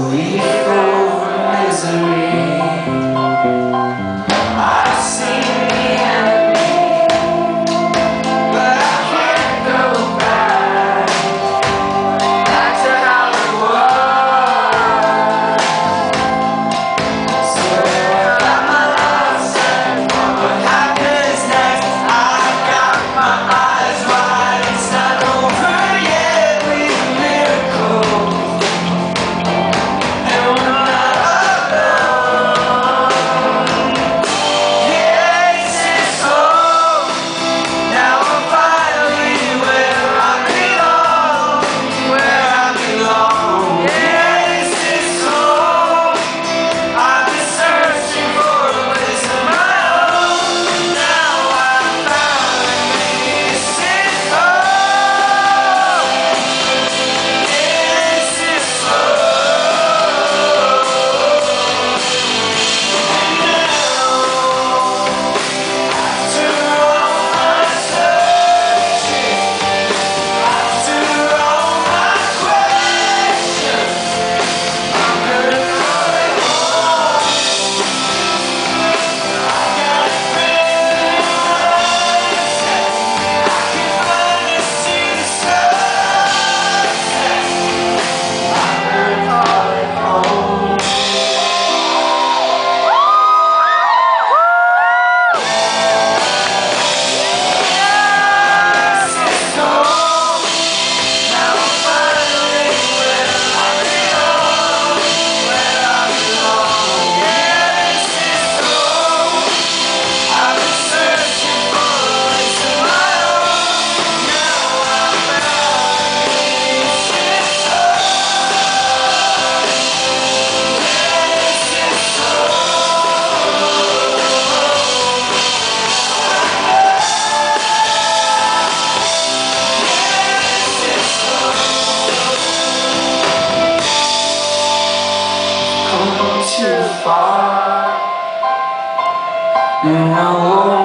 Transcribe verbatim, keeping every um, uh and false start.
leaf over misery. I've seen the enemy, but I can't go back, back to how it was. So I got my life set, what happens next? I got my eyes wide, it's not over yet with a miracle. Too far, and I won't